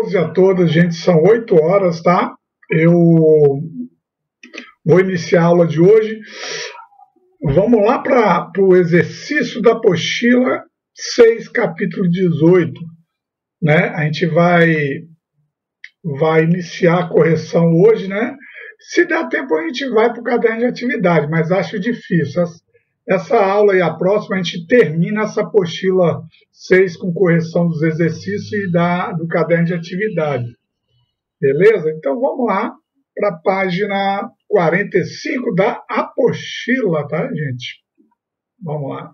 todos e a todas, gente, são 8 horas, tá? Eu vou iniciar a aula de hoje. Vamos lá para o exercício da apostila 6, capítulo 18. Né? A gente vai iniciar a correção hoje, né? Se der tempo, a gente vai para o caderno de atividade, mas acho difícil. Essa aula e a próxima, a gente termina essa apostila 6 com correção dos exercícios e do caderno de atividade. Beleza? Então, vamos lá para a página 45 da apostila, tá, gente? Vamos lá.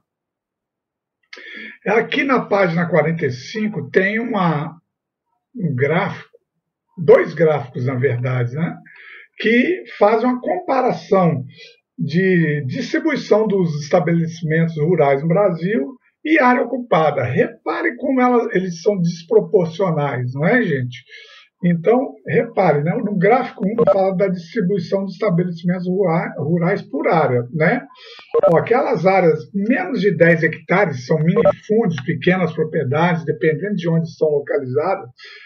Aqui na página 45 tem um gráfico, 2 gráficos, na verdade, né? Que fazem uma comparação de distribuição dos estabelecimentos rurais no Brasil e área ocupada. Repare como eles são desproporcionais, não é, gente? Então, repare, né? No gráfico 1 fala da distribuição dos estabelecimentos rurais por área, né? Aquelas áreas menos de 10 hectares, são minifúndios, pequenas propriedades, dependendo de onde estão localizadas,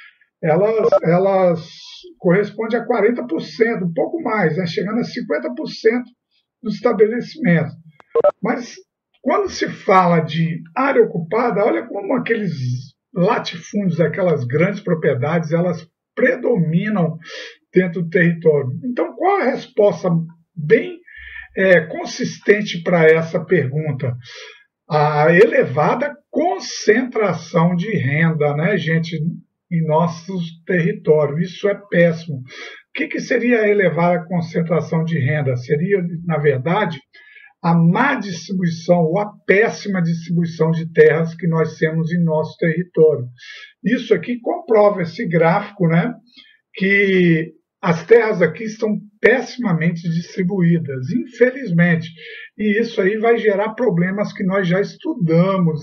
elas correspondem a 40%, um pouco mais, né? Chegando a 50% dos estabelecimentos. Mas, quando se fala de área ocupada, olha como aqueles latifúndios, aquelas grandes propriedades, elas predominam dentro do território. Então, qual a resposta bem consistente para essa pergunta? A elevada concentração de renda, né, gente, em nossos territórios. Isso é péssimo. O que seria a elevada concentração de renda? Seria, na verdade, a má distribuição ou a péssima distribuição de terras que nós temos em nosso território. Isso aqui comprova esse gráfico, né, que as terras aqui estão pessimamente distribuídas, infelizmente. E isso aí vai gerar problemas que nós já estudamos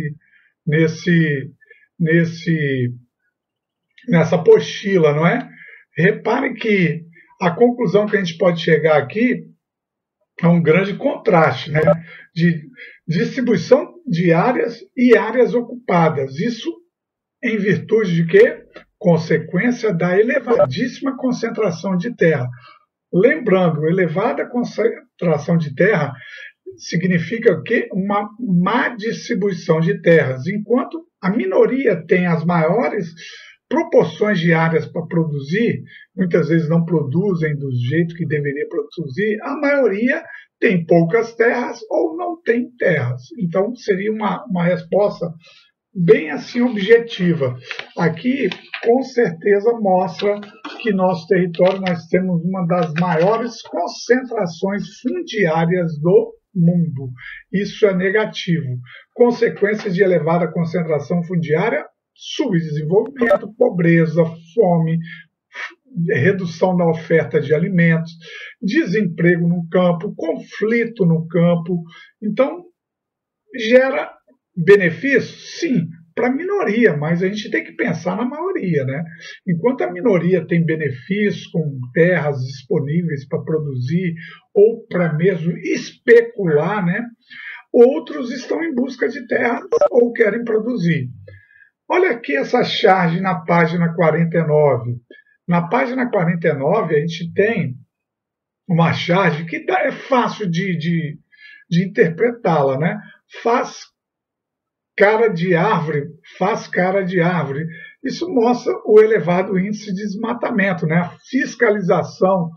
nessa apostila, não é? Repare que a conclusão que a gente pode chegar aqui é um grande contraste, né? De distribuição de áreas e áreas ocupadas. Isso em virtude de quê? Consequência da elevadíssima concentração de terra. Lembrando, elevada concentração de terra significa o quê? Uma má distribuição de terras. Enquanto a minoria tem as maiores proporções de áreas para produzir, muitas vezes não produzem do jeito que deveria produzir, a maioria tem poucas terras ou não tem terras. Então, seria uma resposta bem assim objetiva. Aqui, com certeza, mostra que nosso território nós temos uma das maiores concentrações fundiárias do mundo. Isso é negativo. Consequências de elevada concentração fundiária: subdesenvolvimento, pobreza, fome, redução da oferta de alimentos, desemprego no campo, conflito no campo. Então, gera benefícios? Sim, para a minoria, mas a gente tem que pensar na maioria, né? Enquanto a minoria tem benefícios com terras disponíveis para produzir ou para mesmo especular, né? Outros estão em busca de terras ou querem produzir. Olha aqui essa charge na página 49. Na página 49, a gente tem uma charge que é fácil de interpretá-la, né? Faz cara de árvore, faz cara de árvore. Isso mostra o elevado índice de desmatamento, né? A fiscalização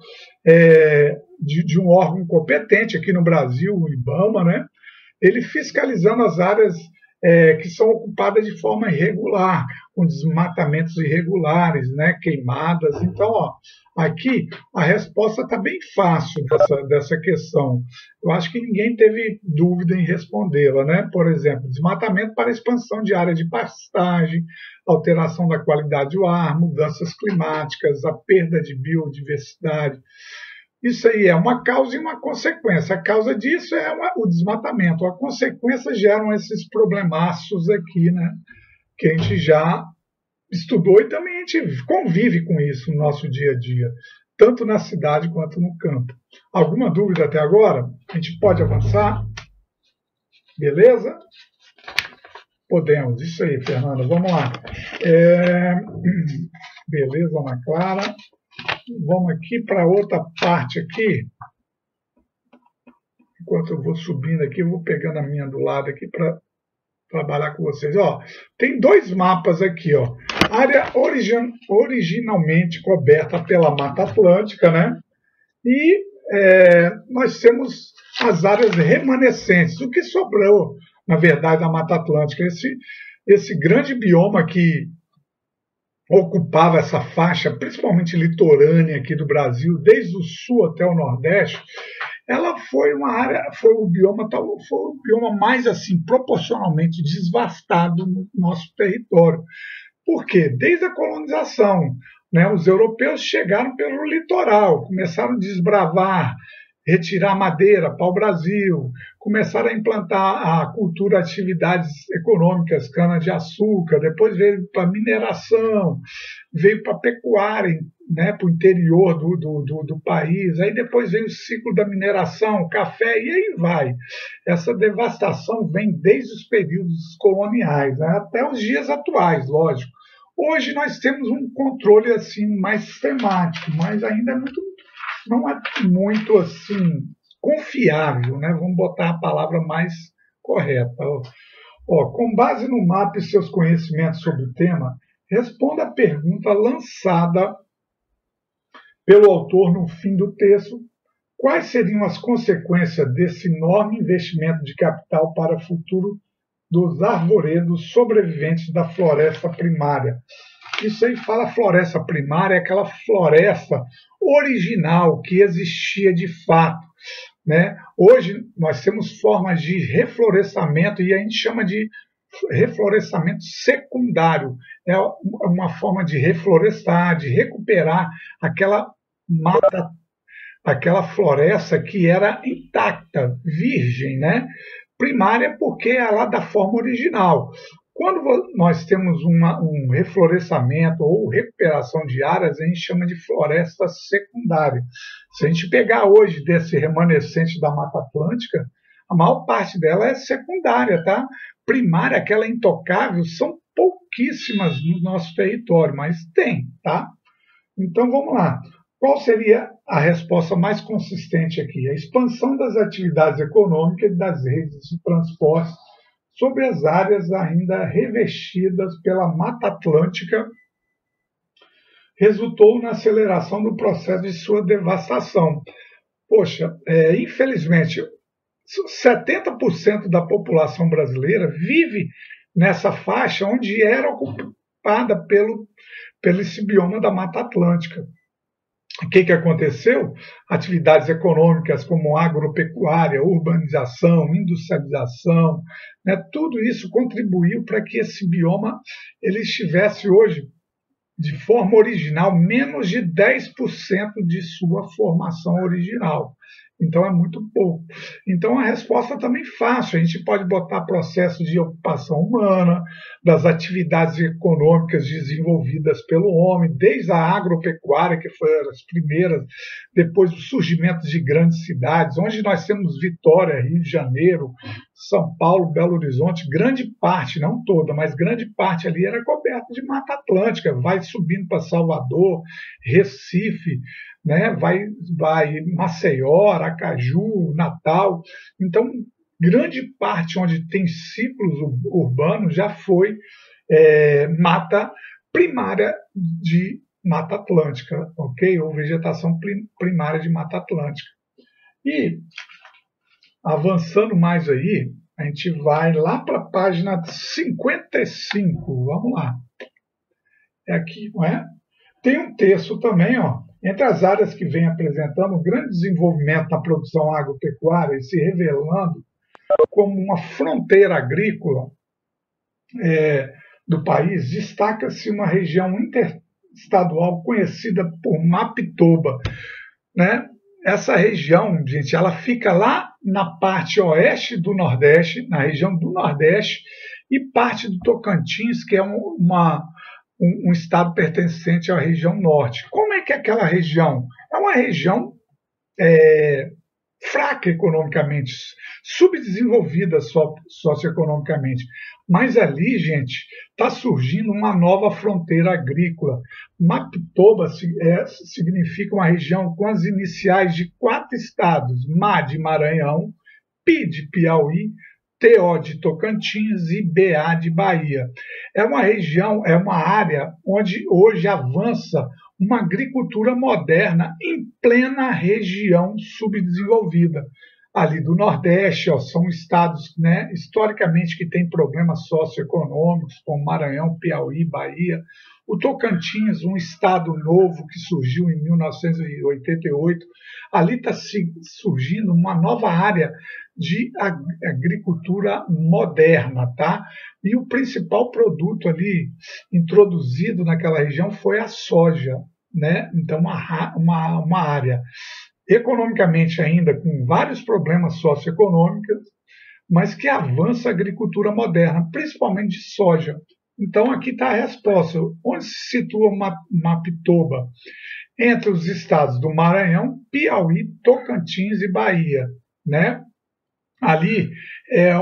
de um órgão competente aqui no Brasil, o IBAMA, né? Ele fiscalizando as áreas que são ocupadas de forma irregular, com desmatamentos irregulares, né, queimadas. Então, aqui a resposta está bem fácil dessa questão. Eu acho que ninguém teve dúvida em respondê-la, né? Por exemplo, desmatamento para expansão de área de pastagem, alteração da qualidade do ar, mudanças climáticas, a perda de biodiversidade. Isso aí é uma causa e uma consequência. A causa disso é o desmatamento. A consequência geram esses problemaços aqui, né? Que a gente já estudou e também a gente convive com isso no nosso dia a dia, tanto na cidade quanto no campo. Alguma dúvida até agora? A gente pode avançar? Beleza? Podemos, isso aí, Fernanda, vamos lá. Beleza, Ana Clara. Vamos aqui para outra parte aqui. Enquanto eu vou subindo aqui, eu vou pegando a minha do lado aqui para trabalhar com vocês. Ó, tem dois mapas aqui, ó. Área originalmente coberta pela Mata Atlântica, né? E nós temos as áreas remanescentes, o que sobrou, na verdade, da Mata Atlântica. Esse grande bioma que ocupava essa faixa, principalmente litorânea aqui do Brasil, desde o sul até o nordeste, ela foi uma área, foi o bioma mais assim proporcionalmente devastado no nosso território. Por quê? Desde a colonização, né, os europeus chegaram pelo litoral, começaram a desbravar, retirar madeira para o Brasil, começaram a implantar a cultura, atividades econômicas, cana-de-açúcar, depois veio para mineração, veio para pecuária, né, para o interior do país, aí depois veio o ciclo da mineração, café, e aí vai. Essa devastação vem desde os períodos coloniais, né, até os dias atuais, lógico. Hoje nós temos um controle assim mais sistemático, mas ainda não é muito assim confiável, né? Vamos botar a palavra mais correta. Ó, com base no mapa e seus conhecimentos sobre o tema, responda a pergunta lançada pelo autor no fim do texto. Quais seriam as consequências desse enorme investimento de capital para o futuro dos arvoredos sobreviventes da floresta primária? Isso aí fala floresta primária, aquela floresta original que existia de fato, né? Hoje nós temos formas de reflorestamento e a gente chama de reflorestamento secundário. É uma forma de reflorestar, de recuperar aquela mata, aquela floresta que era intacta, virgem, né? Primária porque é lá da forma original. Quando nós temos um reflorestamento ou recuperação de áreas, a gente chama de floresta secundária. Se a gente pegar hoje desse remanescente da Mata Atlântica, a maior parte dela é secundária, tá? Primária, aquela intocável, são pouquíssimas no nosso território, mas tem, tá? Então vamos lá. Qual seria a resposta mais consistente aqui? A expansão das atividades econômicas e das redes de transporte sobre as áreas ainda revestidas pela Mata Atlântica resultou na aceleração do processo de sua devastação. Poxa, infelizmente, 70% da população brasileira vive nessa faixa onde era ocupada pelo esse bioma da Mata Atlântica. O que aconteceu? Atividades econômicas como agropecuária, urbanização, industrialização, né, tudo isso contribuiu para que esse bioma ele estivesse hoje, de forma original, menos de 10% de sua formação original. Então é muito pouco. Então a resposta também fácil. A gente pode botar processo de ocupação humana, das atividades econômicas desenvolvidas pelo homem, desde a agropecuária, que foi as primeiras, depois o surgimento de grandes cidades, onde nós temos Vitória, Rio de Janeiro, São Paulo, Belo Horizonte, grande parte, não toda, mas grande parte ali era coberta de Mata Atlântica, vai subindo para Salvador, Recife, né? vai Maceió, Aracaju, Natal. Então, grande parte onde tem ciclos urbanos já foi mata primária de Mata Atlântica, ok? Ou vegetação primária de Mata Atlântica. E, avançando mais aí, a gente vai lá para a página 55. Vamos lá. É aqui, não é? Tem um texto também, ó, entre as áreas que vem apresentando um grande desenvolvimento na produção agropecuária e se revelando como uma fronteira agrícola do país, destaca-se uma região interestadual conhecida por Mapitoba, né? Essa região, gente, ela fica lá na parte oeste do Nordeste, na região do Nordeste, e parte do Tocantins, que é um estado pertencente à região norte. Como é que é aquela região? É uma região fraca economicamente, subdesenvolvida socioeconomicamente. Mas ali, gente, está surgindo uma nova fronteira agrícola. Mapitoba significa uma região com as iniciais de 4 estados: MA de Maranhão, Pi de Piauí, TO de Tocantins e BA de Bahia. É uma região, é uma área onde hoje avança uma agricultura moderna em plena região subdesenvolvida. Ali do Nordeste, ó, são estados, né, historicamente que têm problemas socioeconômicos, como Maranhão, Piauí, Bahia. O Tocantins, um estado novo que surgiu em 1988, ali está surgindo uma nova área de agricultura moderna, tá? E o principal produto ali introduzido naquela região foi a soja, né? Então, uma área economicamente ainda com vários problemas socioeconômicos, mas que avança a agricultura moderna, principalmente de soja. Então, aqui está a resposta. Onde se situa Mapitoba? Entre os estados do Maranhão, Piauí, Tocantins e Bahia, né? Ali é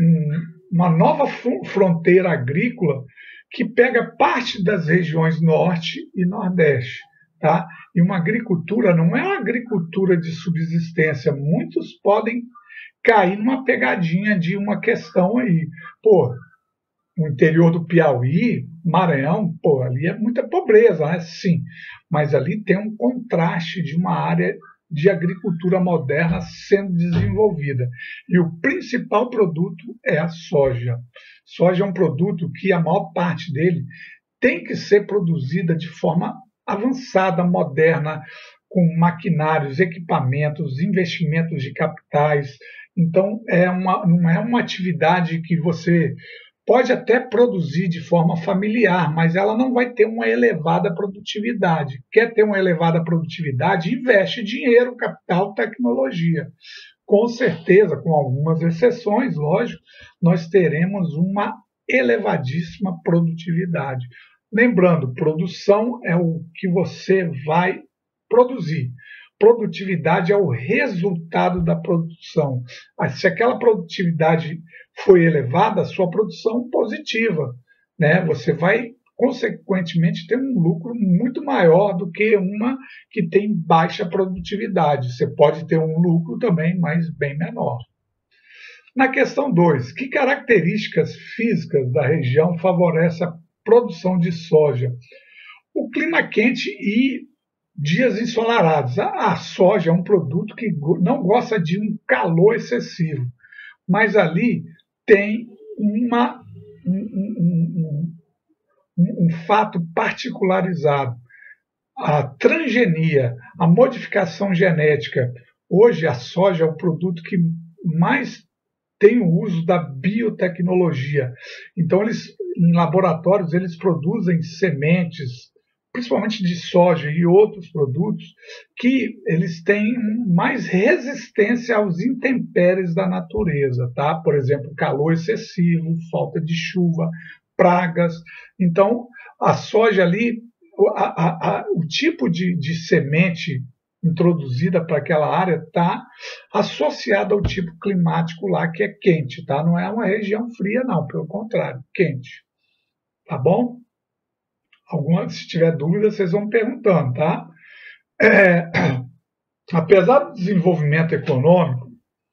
uma nova fronteira agrícola que pega parte das regiões norte e nordeste, tá? E uma agricultura não é uma agricultura de subsistência. Muitos podem cair numa pegadinha de uma questão aí. Pô, no interior do Piauí, Maranhão, pô, ali é muita pobreza, né? Sim, mas ali tem um contraste de uma área de agricultura moderna sendo desenvolvida. E o principal produto é a soja. Soja é um produto que a maior parte dele tem que ser produzida de forma avançada, moderna, com maquinários, equipamentos, investimentos de capitais. Então, não é uma atividade que você pode até produzir de forma familiar, mas ela não vai ter uma elevada produtividade. Quer ter uma elevada produtividade? Investe dinheiro, capital, tecnologia. Com certeza, com algumas exceções, lógico, nós teremos uma elevadíssima produtividade. Lembrando, produção é o que você vai produzir. Produtividade é o resultado da produção. Se aquela produtividade foi elevada, a sua produção positiva, né? Você vai, consequentemente, ter um lucro muito maior do que uma que tem baixa produtividade. Você pode ter um lucro também, mas bem menor. Na questão 2, que características físicas da região favorecem a produção de soja? O clima quente e dias ensolarados. A soja é um produto que não gosta de um calor excessivo, mas ali tem um fato particularizado. A transgenia, a modificação genética. Hoje a soja é o produto que mais tem o uso da biotecnologia. Então, em laboratórios, eles produzem sementes, principalmente de soja e outros produtos, que eles têm mais resistência aos intempéries da natureza, tá? Por exemplo, calor excessivo, falta de chuva, pragas. Então, a soja ali, o tipo de semente introduzida para aquela área está associada ao tipo climático lá, que é quente, tá? Não é uma região fria, não, pelo contrário, quente. Tá bom? Se tiver dúvida, vocês vão perguntando, tá? Apesar do desenvolvimento econômico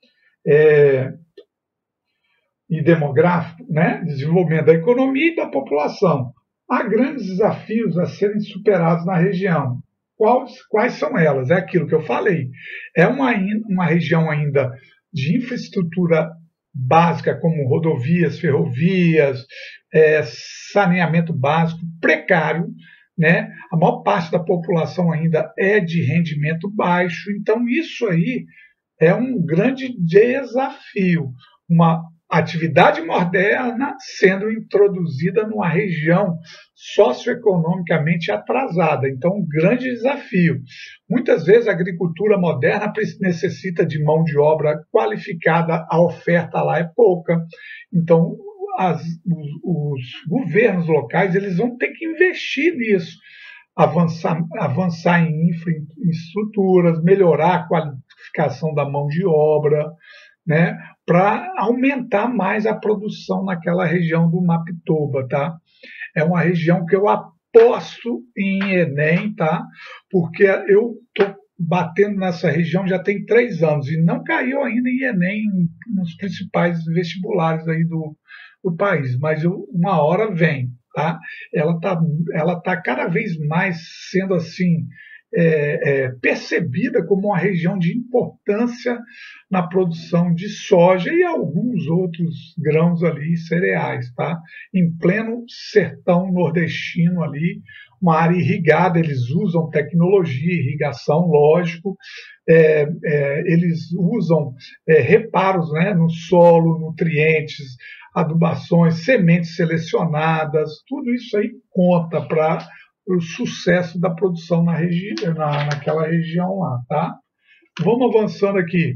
e demográfico, né? Desenvolvimento da economia e da população, há grandes desafios a serem superados na região. Quais são elas? É aquilo que eu falei. É uma região ainda de infraestrutura básica, como rodovias, ferrovias, saneamento básico, precário, né? A maior parte da população ainda é de rendimento baixo, então isso aí é um grande desafio. Uma atividade moderna sendo introduzida numa região socioeconomicamente atrasada. Então, um grande desafio. Muitas vezes a agricultura moderna necessita de mão de obra qualificada, a oferta lá é pouca. Então, os governos locais eles vão ter que investir nisso, avançar em infraestruturas, melhorar a qualificação da mão de obra, né? para aumentar mais a produção naquela região do Mapitoba, tá? É uma região que eu aposto em Enem, tá? Porque eu estou batendo nessa região já tem 3 anos e não caiu ainda em Enem nos principais vestibulares aí do país, mas uma hora vem, tá? Ela tá cada vez mais sendo assim percebida como uma região de importância na produção de soja e alguns outros grãos ali, cereais, tá? Em pleno sertão nordestino ali, uma área irrigada, eles usam tecnologia, irrigação, lógico, eles usam reparos, né, no solo, nutrientes, adubações, sementes selecionadas, tudo isso aí conta para o sucesso da produção naquela região lá, tá? Vamos avançando aqui.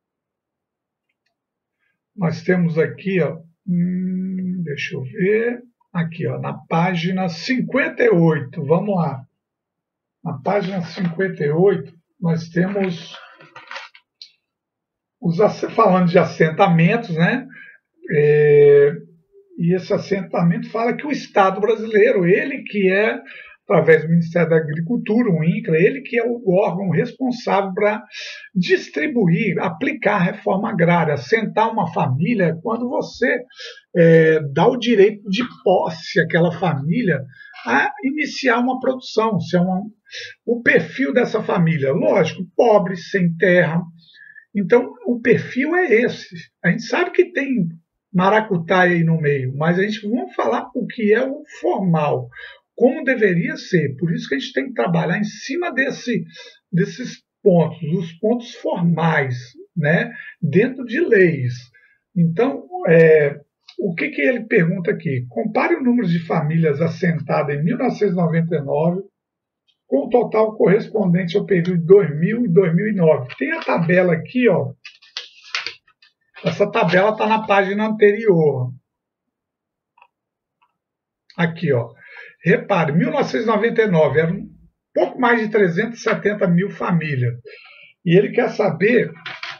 Nós temos aqui, ó, deixa eu ver, aqui, ó, na página 58, vamos lá. Na página 58, nós temos falando de assentamentos, né? E esse assentamento fala que o Estado brasileiro, ele que é, através do Ministério da Agricultura, o INCRA, ele que é o órgão responsável para distribuir, aplicar a reforma agrária, assentar uma família, quando você dá o direito de posse àquela família a iniciar uma produção, se é o perfil dessa família, lógico, pobre, sem terra. Então, o perfil é esse. A gente sabe que tem maracutaia aí no meio, mas a gente vamos falar o que é o formal, como deveria ser. Por isso que a gente tem que trabalhar em cima desses pontos, os pontos formais, né, dentro de leis. Então, o que ele pergunta aqui? Compare o número de famílias assentadas em 1999 com o total correspondente ao período de 2000 e 2009. Tem a tabela aqui, ó. Essa tabela está na página anterior. Aqui, ó. Repare, 1999 eram um pouco mais de 370 mil famílias. E ele quer saber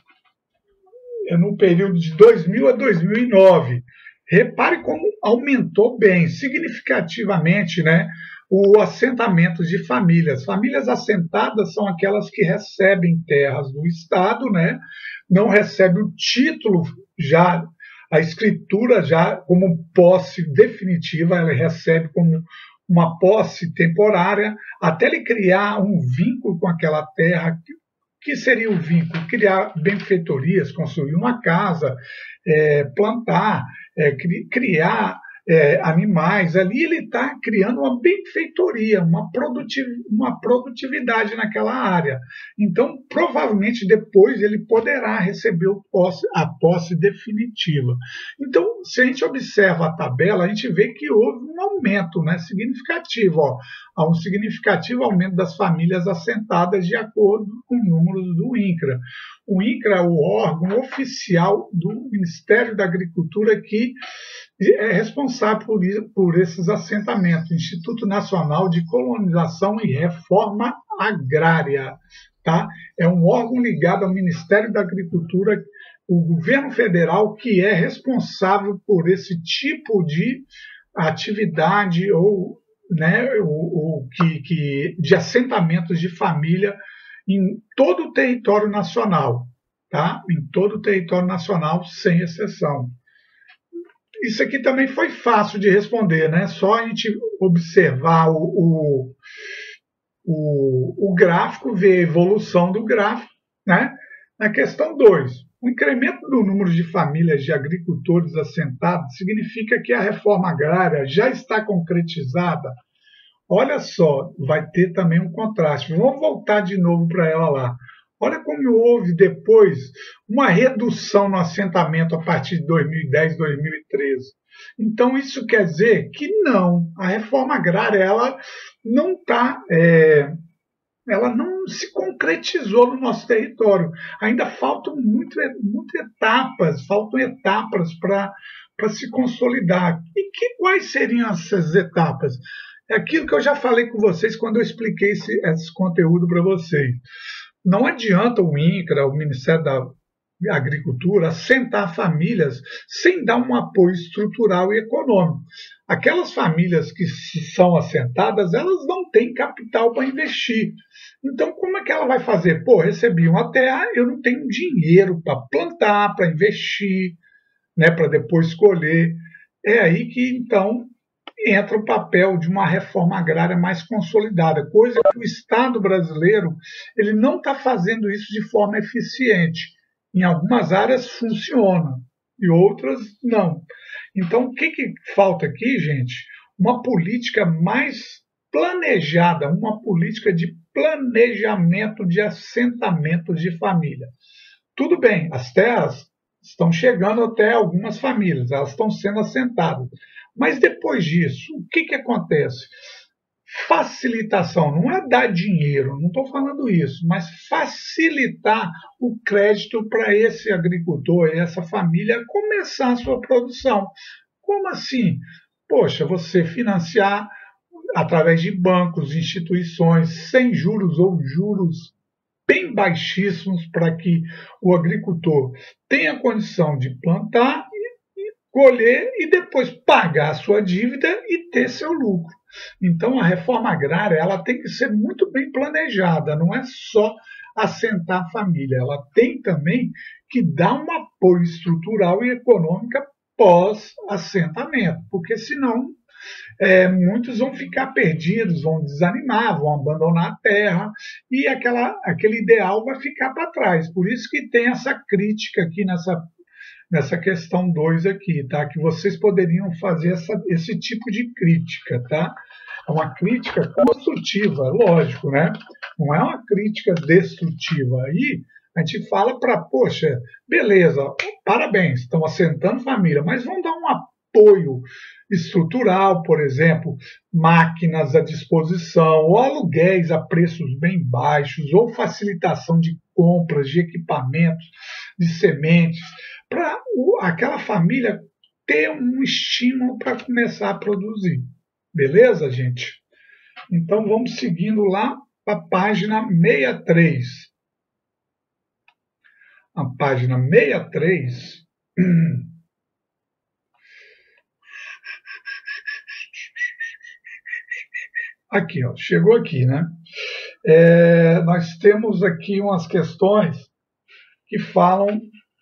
no período de 2000 a 2009. Repare como aumentou bem, significativamente, né, o assentamento de famílias. Famílias assentadas são aquelas que recebem terras do Estado, né, não recebem o título já, a escritura já como posse definitiva, ela recebe como uma posse temporária, até ele criar um vínculo com aquela terra. Que seria o vínculo? Criar benfeitorias, construir uma casa, plantar, criar animais. Ali ele está criando uma benfeitoria, uma produtividade naquela área. Então, provavelmente, depois ele poderá receber a posse definitiva. Então, se a gente observa a tabela, a gente vê que houve um aumento, né, significativo. Ó. Há um significativo aumento das famílias assentadas de acordo com números do INCRA. O INCRA é o órgão oficial do Ministério da Agricultura que é responsável por esses assentamentos, Instituto Nacional de Colonização e Reforma Agrária. Tá? É um órgão ligado ao Ministério da Agricultura, o governo federal, que é responsável por esse tipo de atividade ou, né, de assentamentos de família em todo o território nacional, tá? Em todo o território nacional, sem exceção. Isso aqui também foi fácil de responder, né? Só a gente observar o gráfico, ver a evolução do gráfico, né? Na questão 2, o incremento do número de famílias de agricultores assentados significa que a reforma agrária já está concretizada. Olha só, vai ter também um contraste. Vamos voltar de novo para ela lá. Olha como houve depois uma redução no assentamento a partir de 2010, 2013. Então, isso quer dizer que não, a reforma agrária ela não ela não se concretizou no nosso território. Ainda faltam muitas etapas para se consolidar. E quais seriam essas etapas? É aquilo que eu já falei com vocês quando eu expliquei esse conteúdo para vocês. Não adianta o INCRA, o Ministério agricultura, assentar famílias sem dar um apoio estrutural e econômico. Aquelas famílias que são assentadas, elas não têm capital para investir. Então, como é que ela vai fazer? Pô, recebi uma terra, eu não tenho dinheiro para plantar, para investir, né, para depois colher. É aí que, então, entra o papel de uma reforma agrária mais consolidada, coisa que o Estado brasileiro ele não está fazendo isso de forma eficiente. Em algumas áreas funciona, e outras não. Então, o que falta aqui, gente? Uma política mais planejada, uma política de planejamento de assentamentos de família. Tudo bem, as terras estão chegando até algumas famílias, elas estão sendo assentadas. Mas depois disso, o que acontece? Facilitação, não é dar dinheiro, não estou falando isso, mas facilitar o crédito para esse agricultor, essa família começar a sua produção. Como assim? Poxa, você financiar através de bancos, instituições, sem juros ou juros bem baixíssimos para que o agricultor tenha condição de plantar, colher e depois pagar a sua dívida e ter seu lucro. Então, a reforma agrária ela tem que ser muito bem planejada, não é só assentar a família, ela tem também que dar um apoio estrutural e econômico pós-assentamento, porque senão muitos vão ficar perdidos, vão desanimar, vão abandonar a terra e aquele ideal vai ficar para trás. Por isso que tem essa crítica aqui nessa questão 2 aqui, tá? Que vocês poderiam fazer esse tipo de crítica, tá? É uma crítica construtiva, lógico, né? Não é uma crítica destrutiva. Aí a gente fala para, poxa, beleza, parabéns, estão assentando família, mas vão dar um apoio estrutural, por exemplo, máquinas à disposição, ou aluguéis a preços bem baixos, ou facilitação de compras de equipamentos, de sementes, para aquela família ter um estímulo para começar a produzir. Beleza, gente? Então vamos seguindo lá para a página 63. A página 63. Aqui, ó, chegou aqui, né? Nós temos aqui umas questões que falam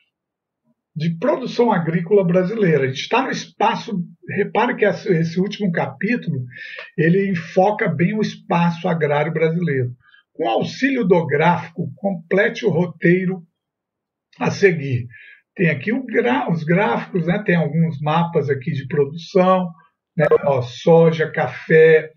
de produção agrícola brasileira. A gente está no espaço, repare que esse último capítulo, ele enfoca bem o espaço agrário brasileiro. Com auxílio do gráfico, complete o roteiro a seguir. Tem aqui os gráficos, né? Tem alguns mapas aqui de produção, né? Ó, soja, café,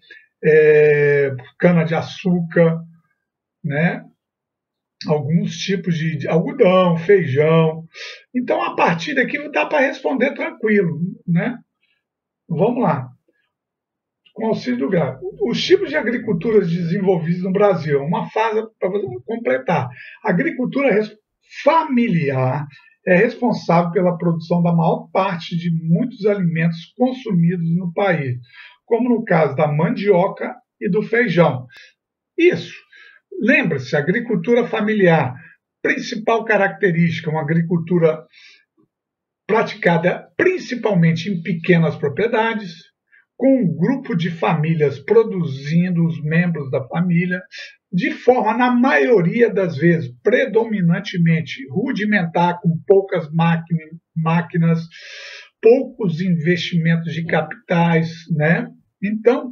cana-de-açúcar, né? Alguns tipos de algodão, feijão. Então, a partir daqui dá para responder tranquilo, né? Vamos lá. Com auxílio do gráfico. Os tipos de agricultura desenvolvidos no Brasil. Uma fase para você completar. A agricultura familiar é responsável pela produção da maior parte de muitos alimentos consumidos no país, como no caso da mandioca e do feijão. Isso. Lembra-se, agricultura familiar, principal característica, uma agricultura praticada principalmente em pequenas propriedades, com um grupo de famílias produzindo os membros da família, de forma, na maioria das vezes, predominantemente rudimentar, com poucas máquinas, poucos investimentos de capitais, né? Então,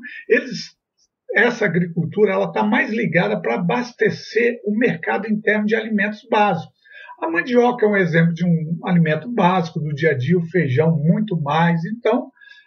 essa agricultura está mais ligada para abastecer o mercado interno de alimentos básicos. A mandioca é um exemplo de um alimento básico do dia a dia, o feijão muito mais. Então,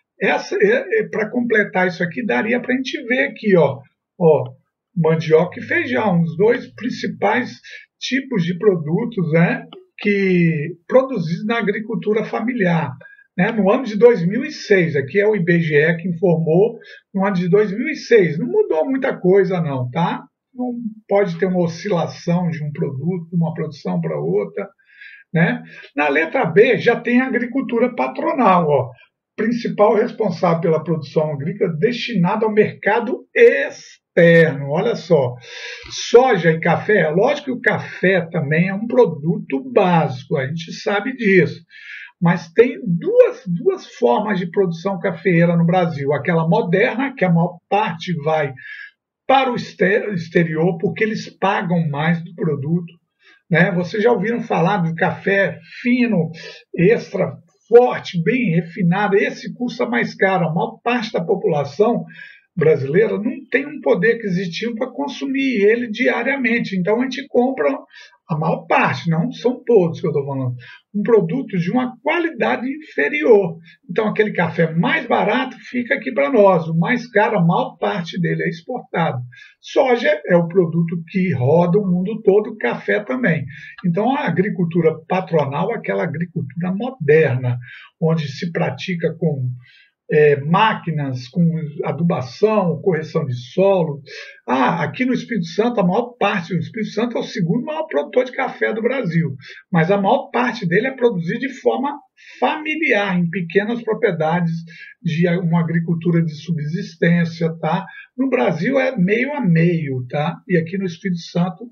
para completar isso aqui, daria para a gente ver aqui, ó, mandioca e feijão, os dois principais tipos de produtos, né, que produzidos na agricultura familiar. Né, no ano de 2006, aqui é o IBGE que informou, no ano de 2006, não mudou muita coisa não, tá? Não pode ter uma oscilação de um produto, de uma produção para outra, né? Na letra B já tem a agricultura patronal, ó. principal responsável pela produção agrícola destinada ao mercado externo. Olha só, soja e café, lógico que o café também é um produto básico, a gente sabe disso. Mas tem duas formas de produção cafeeira no Brasil. Aquela moderna, que a maior parte vai para o exterior, porque eles pagam mais do produto. Né? Vocês já ouviram falar do café fino, extra forte, bem refinado? Esse custa mais caro. A maior parte da população brasileira não tem um poder aquisitivo para consumir ele diariamente. Então a gente compra a maior parte, não são todos que eu estou falando, um produto de uma qualidade inferior. Então aquele café mais barato fica aqui para nós, o mais caro, a maior parte dele é exportado. Soja é o produto que roda o mundo todo, café também. Então a agricultura patronal é aquela agricultura moderna, onde se pratica com máquinas, com adubação, correção de solo. Aqui no Espírito Santo, a maior parte do Espírito Santo é o segundo maior produtor de café do Brasil, mas a maior parte dele é produzido de forma familiar, em pequenas propriedades de uma agricultura de subsistência, tá? No Brasil é meio a meio, tá? E aqui no Espírito Santo,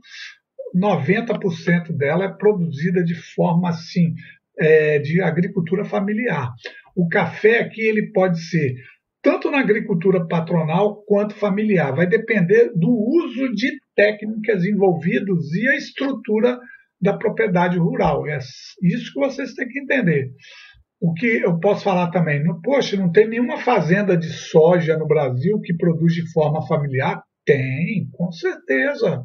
90% dela é produzida de forma assim, de agricultura familiar. O café aqui ele pode ser tanto na agricultura patronal quanto familiar. Vai depender do uso de técnicas envolvidas e a estrutura da propriedade rural. É isso que vocês têm que entender. O que eu posso falar também, poxa, não tem nenhuma fazenda de soja no Brasil que produz de forma familiar? Tem, com certeza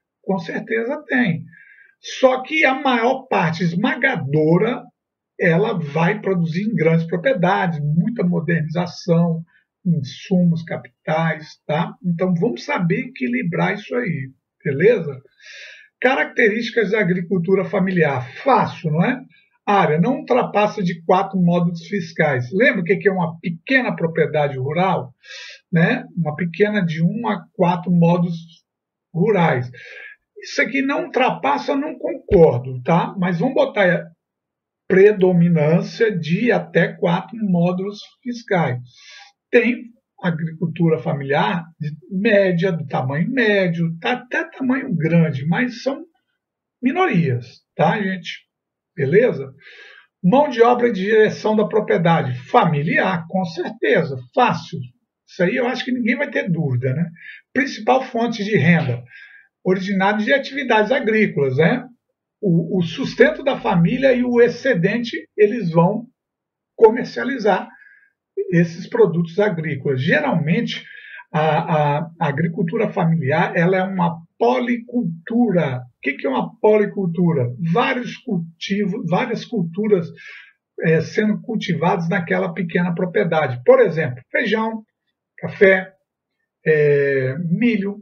tem. Só que a maior parte esmagadora ela vai produzir em grandes propriedades, muita modernização, insumos, capitais, tá? Então vamos saber equilibrar isso aí, beleza? Características da agricultura familiar. Fácil, não é? A área não ultrapassa de 4 módulos fiscais. Lembra o que é uma pequena propriedade rural? Né? Uma pequena de 1 a 4 módulos rurais. Isso aqui não ultrapassa, eu não concordo, tá? Mas vamos botar predominância de até 4 módulos fiscais. Tem agricultura familiar de média, do tamanho médio, até tamanho grande, mas são minorias, tá, gente? Beleza? Mão de obra e direção da propriedade familiar, com certeza, fácil. Isso aí eu acho que ninguém vai ter dúvida, né? Principal fonte de renda, originário de atividades agrícolas, né? O sustento da família e o excedente eles vão comercializar esses produtos agrícolas. Geralmente, a agricultura familiar ela é uma policultura. O que é uma policultura? Vários cultivos, várias culturas sendo cultivadas naquela pequena propriedade. Por exemplo, feijão, café, milho,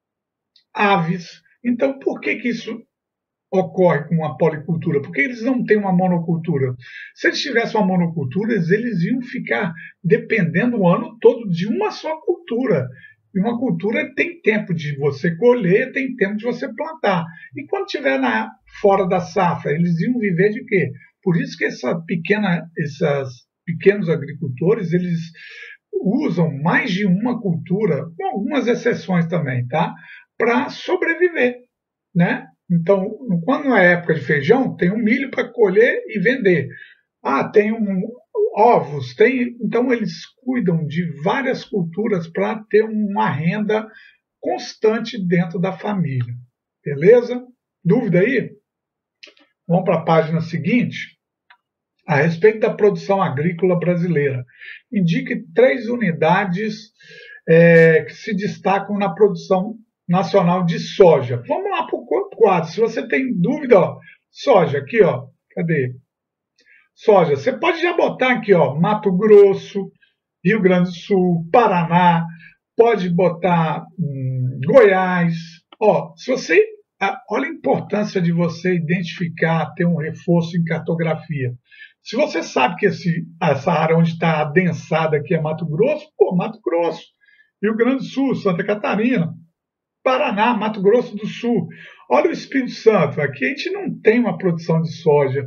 aves. Então, por que isso ocorre com a policultura? Porque eles não têm uma monocultura. Se eles tivessem uma monocultura, eles iam ficar dependendo o ano todo de uma só cultura. E uma cultura tem tempo de você colher, tem tempo de você plantar. E quando estiver fora da safra, eles iam viver de quê? Por isso que esses pequenos agricultores, eles usam mais de uma cultura, com algumas exceções também, tá? Para sobreviver, né? Então, quando é época de feijão, tem um milho para colher e vender. Tem ovos, então eles cuidam de várias culturas para ter uma renda constante dentro da família. Beleza? Dúvida aí? Vamos para a página seguinte. A respeito da produção agrícola brasileira. Indique 3 unidades que se destacam na produção nacional de soja. Vamos lá para o quadro. Se você tem dúvida, soja aqui, cadê? Soja. Você pode já botar aqui, Mato Grosso, Rio Grande do Sul, Paraná, pode botar Goiás. Se você, olha a importância de você identificar, ter um reforço em cartografia. Se você sabe que essa área onde está adensada aqui é Mato Grosso, Mato Grosso, Rio Grande do Sul, Santa Catarina, Paraná, Mato Grosso do Sul. Olha o Espírito Santo, aqui a gente não tem uma produção de soja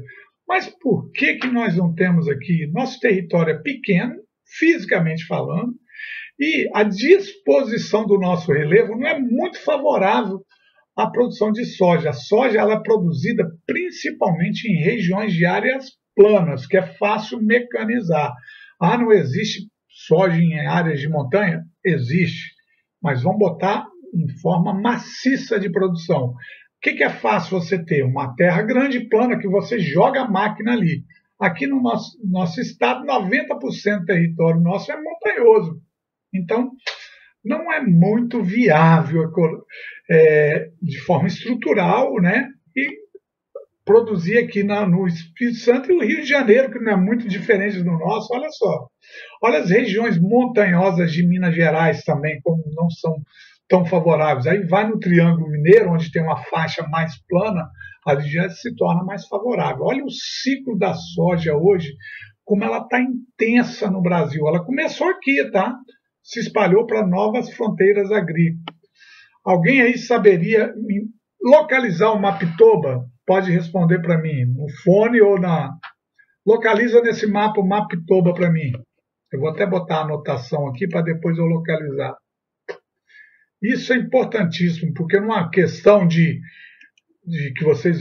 Mas por que nós não temos aqui? Nosso território é pequeno, fisicamente falando, e a disposição do nosso relevo não é muito favorável à produção de soja. A soja ela é produzida principalmente em regiões de áreas planas, que é fácil mecanizar. Ah, não existe soja em áreas de montanha? Existe, mas vamos botar em forma maciça de produção. O que é fácil você ter? Uma terra grande e plana que você joga a máquina ali. Aqui no nosso estado, 90% do território nosso é montanhoso. Então, não é muito viável de forma estrutural, né? E produzir aqui no Espírito Santo e o Rio de Janeiro, que não é muito diferente do nosso, olha só. Olha as regiões montanhosas de Minas Gerais também, como não são tão favoráveis. Aí vai no Triângulo Mineiro, onde tem uma faixa mais plana, ali já se torna mais favorável. Olha o ciclo da soja hoje, como ela está intensa no Brasil. Ela começou aqui, tá? Se espalhou para novas fronteiras agrícolas. Alguém aí saberia localizar o Mapitoba? Pode responder para mim, no fone ou na... Localiza nesse mapa o Mapitoba para mim. Eu vou até botar a anotação aqui para depois eu localizar. Isso é importantíssimo, porque não é questão de que vocês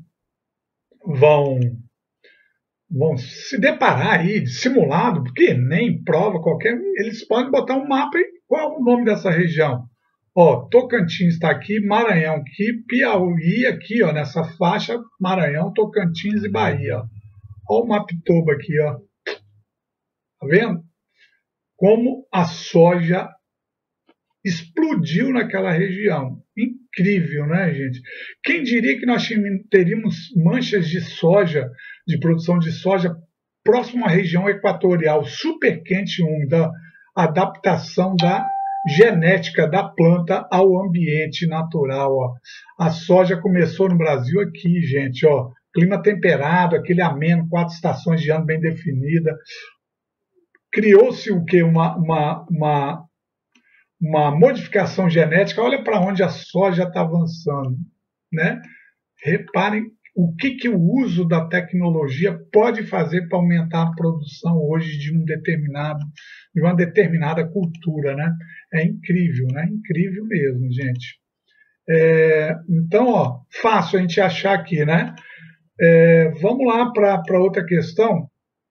vão se deparar aí de simulado, porque nem prova qualquer, eles podem botar um mapa e qual é o nome dessa região? Ó, Tocantins está aqui, Maranhão aqui, Piauí aqui, ó, nessa faixa, Maranhão, Tocantins e Bahia. Ó o Mapitoba aqui, ó. Tá vendo? Como a soja explodiu naquela região. Incrível, né, gente? Quem diria que nós teríamos manchas de soja, de produção de soja, próximo à região equatorial, super quente e úmida, adaptação da genética da planta ao ambiente natural. Ó. A soja começou no Brasil aqui, gente, ó, clima temperado, aquele ameno, 4 estações de ano bem definida. Criou-se o quê? Uma modificação genética. Olha para onde a soja está avançando, né? Reparem o que o uso da tecnologia pode fazer para aumentar a produção hoje de uma determinada cultura, né? É incrível, né? Incrível mesmo, gente. Então, ó, fácil a gente achar aqui, né? Vamos lá para outra questão.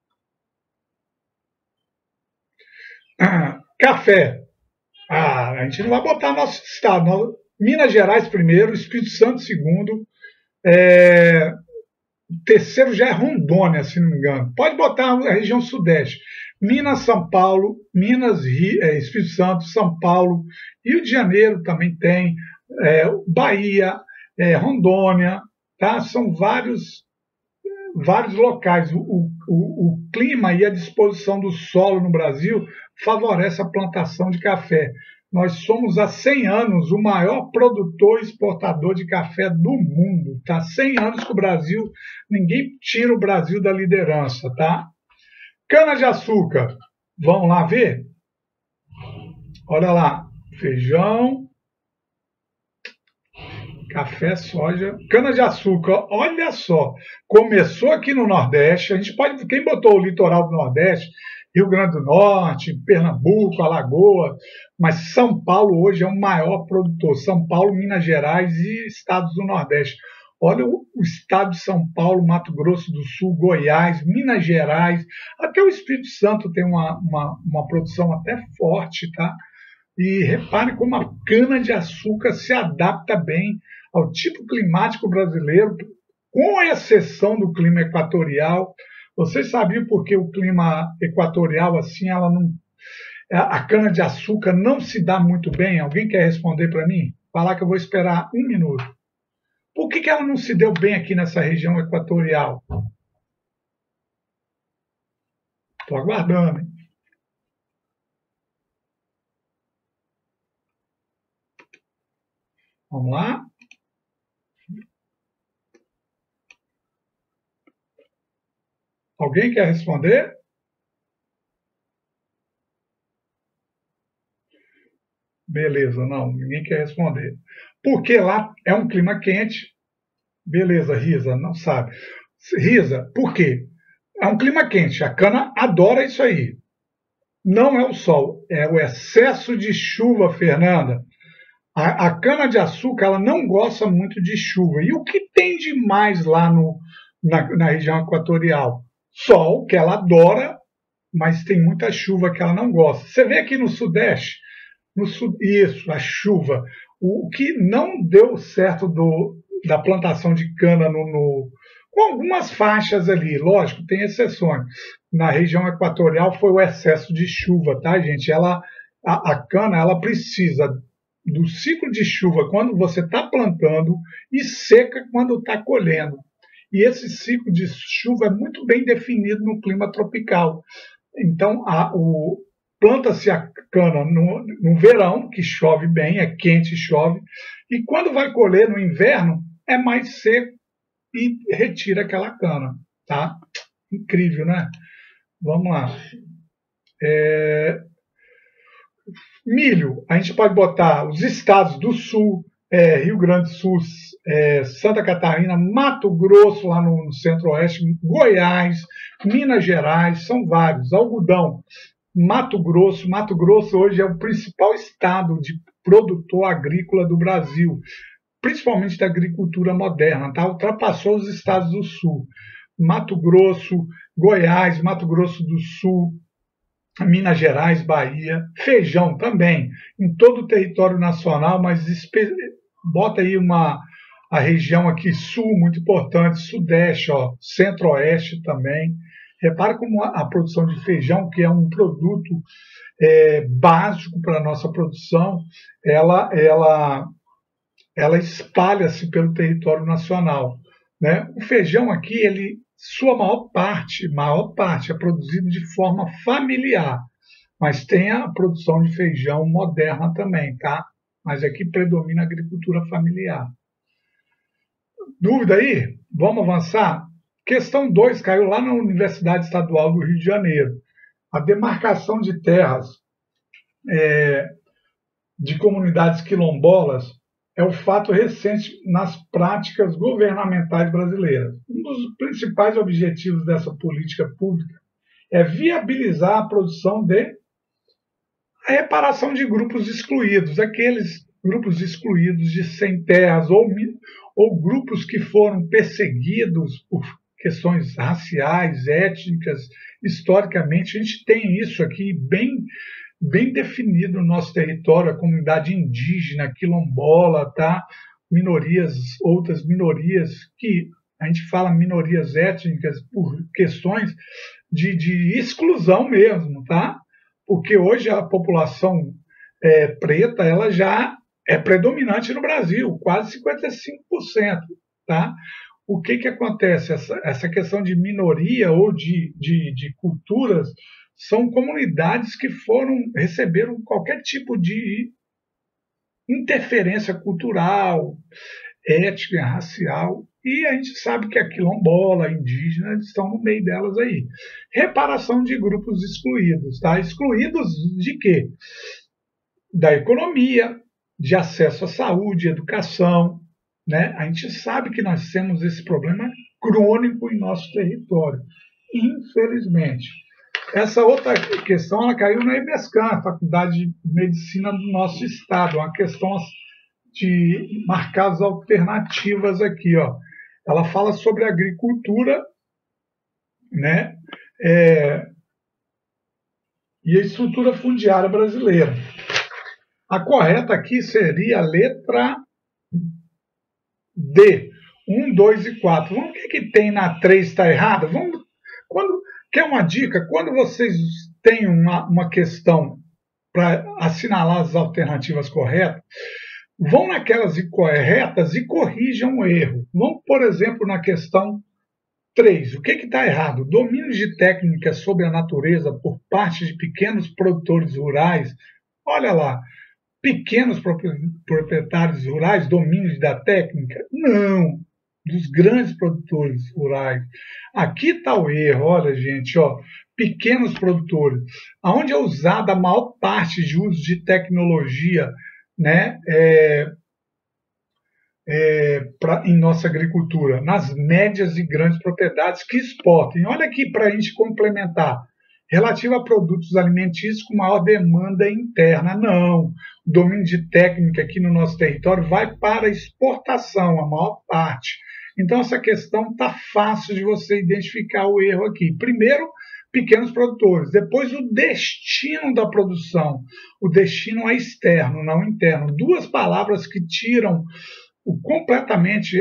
Café. A gente não vai botar nosso estado. Minas Gerais primeiro, Espírito Santo segundo, terceiro já é Rondônia, se não me engano. Pode botar a região sudeste. Minas, São Paulo, Espírito Santo, São Paulo, Rio de Janeiro também tem, Bahia, Rondônia, tá? São vários locais. O clima e a disposição do solo no Brasil favorece a plantação de café. Nós somos há 100 anos o maior produtor e exportador de café do mundo. Tá? 100 anos que o Brasil, ninguém tira o Brasil da liderança. Tá? Cana-de-açúcar, vamos lá ver? Olha lá, feijão, café, soja, cana-de-açúcar, olha só, começou aqui no Nordeste, a gente pode, quem botou o litoral do Nordeste, Rio Grande do Norte, Pernambuco, Alagoas, mas São Paulo hoje é o maior produtor, São Paulo, Minas Gerais e estados do Nordeste. Olha o estado de São Paulo, Mato Grosso do Sul, Goiás, Minas Gerais, até o Espírito Santo tem uma produção até forte, tá? E repare como a cana-de-açúcar se adapta bem ao tipo climático brasileiro, com exceção do clima equatorial. Vocês sabiam por que o clima equatorial, assim, a cana-de-açúcar não se dá muito bem? Alguém quer responder para mim? Falar que eu vou esperar 1 minuto. Por que ela não se deu bem aqui nessa região equatorial? Estou aguardando, hein? Vamos lá. Alguém quer responder? Beleza, não, ninguém quer responder. Porque lá é um clima quente. Beleza, Risa, não sabe. Risa, por quê? É um clima quente, a cana adora isso aí. Não é o sol, é o excesso de chuva, Fernanda. A cana-de-açúcar ela não gosta muito de chuva. E o que tem de mais lá na região equatorial? Sol, que ela adora, mas tem muita chuva que ela não gosta. Você vê aqui no Sudeste, isso, a chuva. O que não deu certo da plantação de cana com algumas faixas ali, lógico, tem exceções. Na região equatorial foi o excesso de chuva, tá, gente? A cana ela precisa do ciclo de chuva quando você está plantando e seca quando está colhendo. E esse ciclo de chuva é muito bem definido no clima tropical. Então, planta-se a cana no verão, que chove bem, é quente e chove, e quando vai colher no inverno, é mais seco e retira aquela cana. Tá? Incrível, né? Vamos lá. Milho, a gente pode botar os estados do sul, Rio Grande do Sul, Santa Catarina, Mato Grosso, lá no centro-oeste, Goiás, Minas Gerais, são vários. Algodão, Mato Grosso hoje é o principal estado de produtor agrícola do Brasil, principalmente da agricultura moderna, tá? Ultrapassou os estados do sul. Mato Grosso, Goiás, Mato Grosso do Sul, Minas Gerais, Bahia, feijão também, em todo o território nacional, mas bota aí a região aqui sul, muito importante, sudeste, centro-oeste também. Repara como a produção de feijão, que é um produto básico para a nossa produção, ela espalha-se pelo território nacional. Né? O feijão aqui, sua maior parte é produzido de forma familiar, mas tem a produção de feijão moderna também, tá? Mas aqui predomina a agricultura familiar. Dúvida aí? Vamos avançar? Questão 2 caiu lá na Universidade Estadual do Rio de Janeiro. A demarcação de terras de comunidades quilombolas é o fato recente nas práticas governamentais brasileiras. Um dos principais objetivos dessa política pública é viabilizar a produção a reparação de grupos excluídos, aqueles grupos excluídos de sem terras ou grupos que foram perseguidos por questões raciais, étnicas, historicamente. A gente tem isso aqui bem definido no nosso território, a comunidade indígena, quilombola, tá? Outras minorias que a gente fala minorias étnicas por questões de exclusão mesmo, tá? Porque hoje a população preta ela já é predominante no Brasil, quase 55%, tá? O que acontece? Essa questão de minoria ou de culturas são comunidades que receberam qualquer tipo de interferência cultural, étnica, racial, e a gente sabe que a quilombola, a indígena, estão no meio delas aí. Reparação de grupos excluídos, tá? Excluídos de quê? Da economia, de acesso à saúde, educação, né? A gente sabe que nós temos esse problema crônico em nosso território, infelizmente. Essa outra questão ela caiu na EBSCAM, a Faculdade de Medicina do nosso estado, uma questão de marcar as alternativas aqui. Ó. Ela fala sobre agricultura, né, e a estrutura fundiária brasileira. A correta aqui seria a letra D, 1, 2 e 4. Vamos ver o que tem na 3 está errada? Quer uma dica? Quando vocês têm uma questão para assinalar as alternativas corretas, vão naquelas incorretas e corrijam o erro. Vamos, por exemplo, na questão 3. O que está errado? Domínio de técnicas sobre a natureza por parte de pequenos produtores rurais. Olha lá, pequenos proprietários rurais, domínio da técnica? Não, dos grandes produtores rurais. Aqui está o erro, olha, gente, ó, pequenos produtores, onde é usada a maior parte de uso de tecnologia, né, em nossa agricultura, nas médias e grandes propriedades que exportem. Olha aqui para a gente complementar. Relativo a produtos alimentícios com maior demanda interna. Não. O domínio de técnica aqui no nosso território vai para exportação, a maior parte. Então, essa questão está fácil de você identificar o erro aqui. Primeiro, pequenos produtores. Depois, o destino da produção. O destino é externo, não interno. Duas palavras que tiram completamente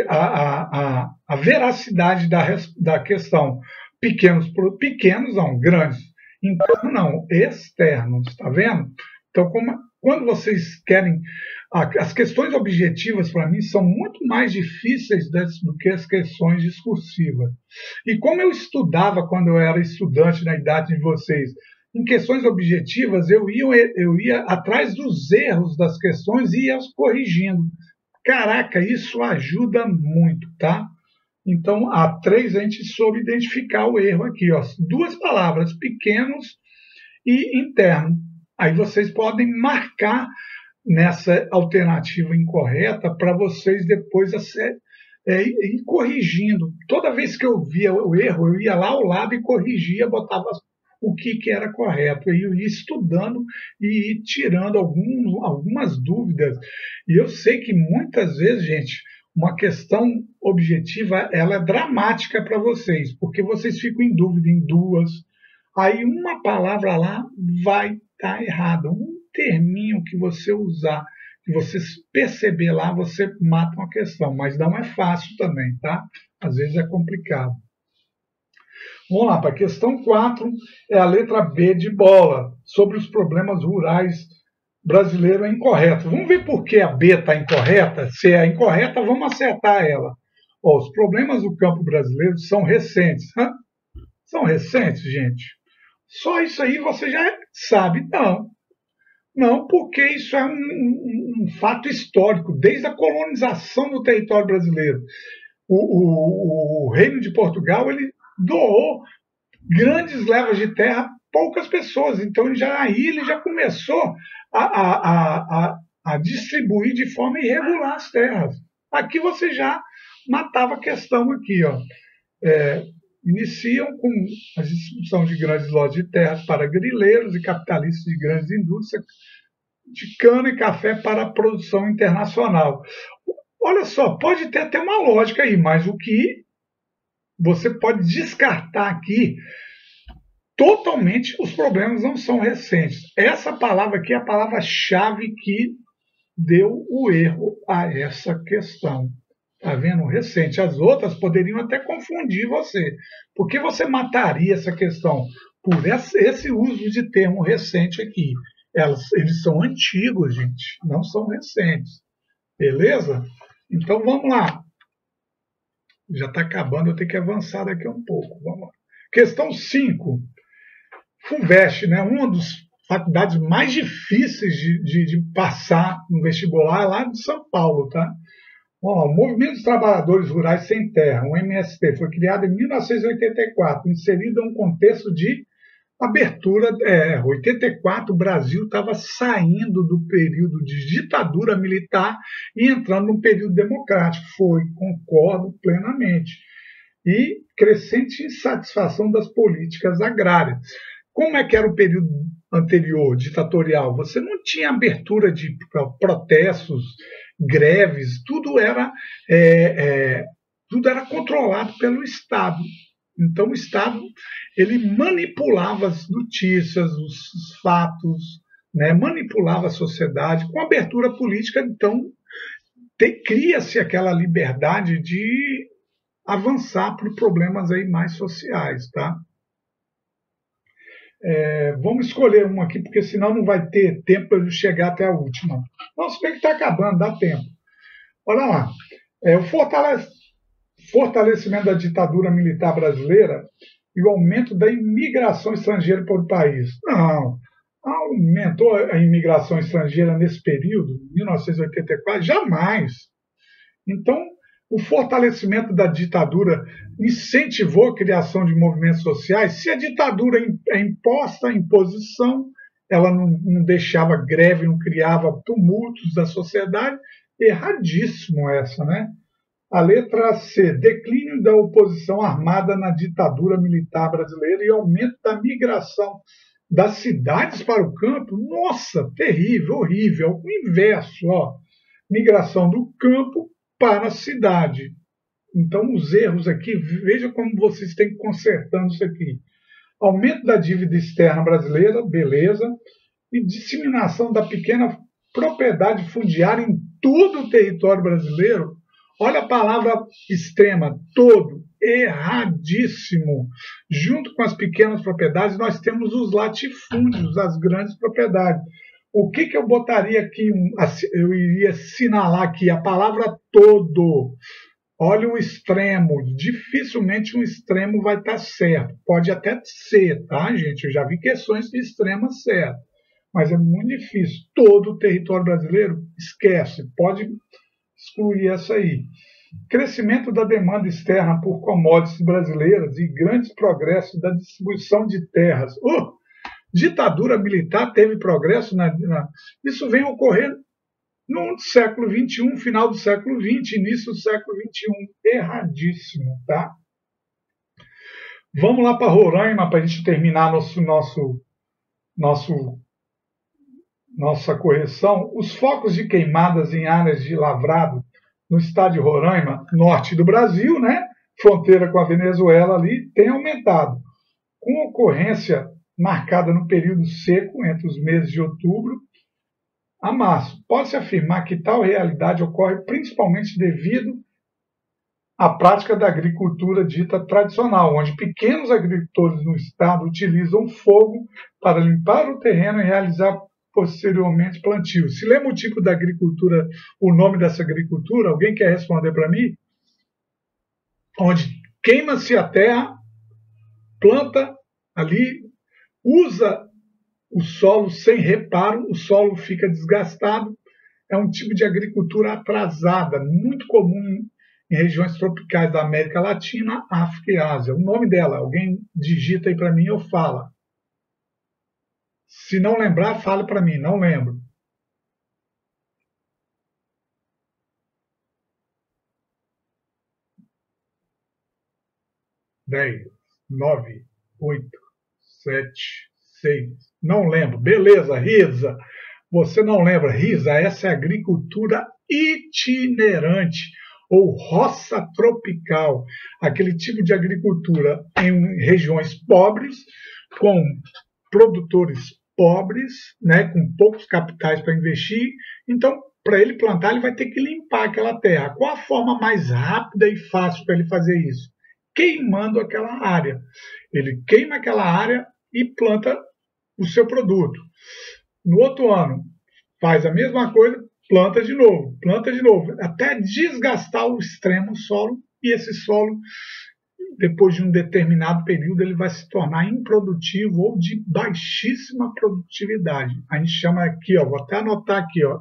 a veracidade da questão. Pequenos não, grandes. Interno não, externos, está vendo? Então, quando vocês querem... As questões objetivas, para mim, são muito mais difíceis do que as questões discursivas. E como eu estudava quando eu era estudante na idade de vocês, em questões objetivas, eu ia atrás dos erros das questões e ia os corrigindo. Caraca, isso ajuda muito, tá? Então, a 3 a gente soube identificar o erro aqui, ó. Duas palavras, pequenos e interno. Aí vocês podem marcar nessa alternativa incorreta para vocês depois ir corrigindo. Toda vez que eu via o erro, eu ia lá ao lado e corrigia, botava o que era correto. Eu ia estudando e ir tirando algumas dúvidas. E eu sei que muitas vezes, gente, uma questão objetiva ela é dramática para vocês, porque vocês ficam em dúvida em duas. Aí uma palavra lá vai estar errada. Um terminho que você usar, que você perceber lá, você mata uma questão. Mas não é fácil também, tá? Às vezes é complicado. Vamos lá, para a questão 4, é a letra B de bola, sobre os problemas rurais brasileiros é incorreto. Vamos ver por que a B está incorreta? Se é incorreta, vamos acertar ela. Ó, os problemas do campo brasileiro são recentes. Hã? São recentes, gente? Só isso aí você já sabe? Não. Não, porque isso é um fato histórico, desde a colonização do território brasileiro. O Reino de Portugal ele doou grandes levas de terra a poucas pessoas. Então, aí ele já começou a distribuir de forma irregular as terras. Aqui você já matava a questão aqui, ó. Iniciam com a distribuição de grandes lotes de terras para grileiros e capitalistas de grandes indústrias de cana e café para a produção internacional. Olha só, pode ter até uma lógica aí, mas o que você pode descartar aqui, totalmente os problemas não são recentes. Essa palavra aqui é a palavra-chave que deu o erro a essa questão. Está vendo? Recente. As outras poderiam até confundir você. Por que você mataria essa questão? Por esse uso de termo recente aqui. Eles são antigos, gente. Não são recentes. Beleza? Então vamos lá. Já está acabando, eu tenho que avançar daqui um pouco. Vamos lá. Questão 5. FUVEST, né? Uma das faculdades mais difíceis de passar no vestibular lá de São Paulo, tá? O Movimento dos Trabalhadores Rurais Sem Terra, o MST, foi criado em 1984, inserido em um contexto de abertura. 84, o Brasil estava saindo do período de ditadura militar e entrando num período democrático. Concordo plenamente. E crescente insatisfação das políticas agrárias. Como é que era o período anterior, ditatorial? Você não tinha abertura de protestos, greves, tudo era controlado pelo Estado. Então o Estado ele manipulava as notícias, os fatos, né? Manipulava a sociedade com abertura política. Então cria-se aquela liberdade de avançar para problemas aí mais sociais, tá? Vamos escolher uma aqui, porque senão não vai ter tempo para eu chegar até a última. Não, se bem que está acabando, dá tempo. Olha lá. O fortalecimento da ditadura militar brasileira e o aumento da imigração estrangeira para o país. Não. Aumentou a imigração estrangeira nesse período, 1984? Jamais. Então, o fortalecimento da ditadura incentivou a criação de movimentos sociais. Se a ditadura é imposta, a imposição, ela não deixava greve, não criava tumultos da sociedade, Erradíssimo essa, né? A letra C, declínio da oposição armada na ditadura militar brasileira e aumento da migração das cidades para o campo. Nossa, terrível, horrível. O inverso, ó. Migração do campo para a cidade. Então, os erros aqui, veja como vocês têm que consertando isso aqui. Aumento da dívida externa brasileira, beleza. E disseminação da pequena propriedade fundiária em todo o território brasileiro. Olha a palavra extrema, todo, erradíssimo. Junto com as pequenas propriedades, nós temos os latifúndios, as grandes propriedades. O que eu botaria aqui? Eu iria assinalar aqui a palavra todo. Olha o extremo. Dificilmente um extremo vai estar certo. Pode até ser, tá, gente? Eu já vi questões de extrema certa. Mas é muito difícil. Todo o território brasileiro, esquece. Pode excluir essa aí. Crescimento da demanda externa por commodities brasileiras e grandes progressos da distribuição de terras. Ditadura militar teve progresso isso vem ocorrendo no século XXI, final do século XX, início do século XXI. Erradíssimo, tá? Vamos lá para Roraima para a gente terminar nossa correção. Os focos de queimadas em áreas de lavrado no estado de Roraima, norte do Brasil, né? Fronteira com a Venezuela ali, tem aumentado. Com ocorrência marcada no período seco, entre os meses de outubro a março. Pode-se afirmar que tal realidade ocorre principalmente devido à prática da agricultura dita tradicional, onde pequenos agricultores no estado utilizam fogo para limpar o terreno e realizar posteriormente plantio. Se lembra o tipo da agricultura, o nome dessa agricultura? Alguém quer responder para mim? Onde queima-se a terra, planta ali, usa o solo sem reparo, o solo fica desgastado. É um tipo de agricultura atrasada, muito comum em regiões tropicais da América Latina, África e Ásia. O nome dela, alguém digita aí para mim ou fala. Se não lembrar, fale para mim, não lembro. 10, 9, 8, 7, 6. Não lembro. Beleza, Risa. Você não lembra? Risa, essa é agricultura itinerante ou roça tropical. Aquele tipo de agricultura em regiões pobres, com produtores pobres, né, com poucos capitais para investir. Então, para ele plantar, ele vai ter que limpar aquela terra. Qual a forma mais rápida e fácil para ele fazer isso? Queimando aquela área. Ele queima aquela área e planta o seu produto. No outro ano, faz a mesma coisa, planta de novo, até desgastar o extremo solo, e esse solo, depois de um determinado período, ele vai se tornar improdutivo ou de baixíssima produtividade. A gente chama aqui, ó, vou até anotar aqui, ó,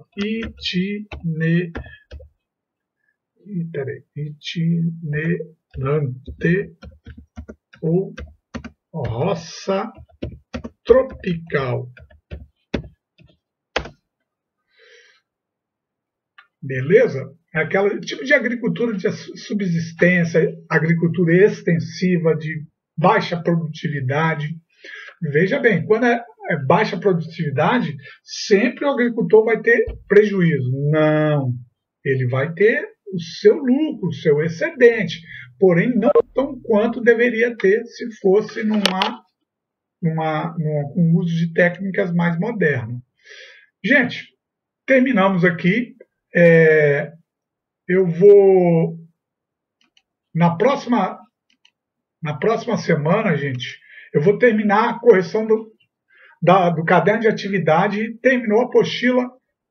itinerante ou roça tropical. Beleza? Aquele tipo de agricultura de subsistência, agricultura extensiva, de baixa produtividade. Veja bem, quando é baixa produtividade, sempre o agricultor vai ter prejuízo. Não, ele vai ter o seu lucro, o seu excedente, porém não tão quanto deveria ter se fosse com uso de técnicas mais modernas. Gente, terminamos aqui. Eu vou na próxima semana, gente, eu vou terminar a correção do caderno de atividade. Terminou a apostila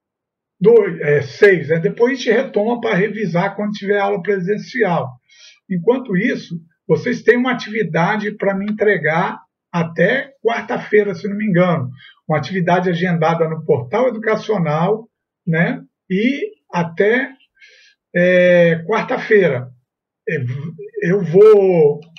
6, depois a gente retoma para revisar quando tiver aula presencial. Enquanto isso, vocês têm uma atividade para me entregar até quarta-feira, se não me engano, uma atividade agendada no portal educacional, né? E até quarta-feira eu vou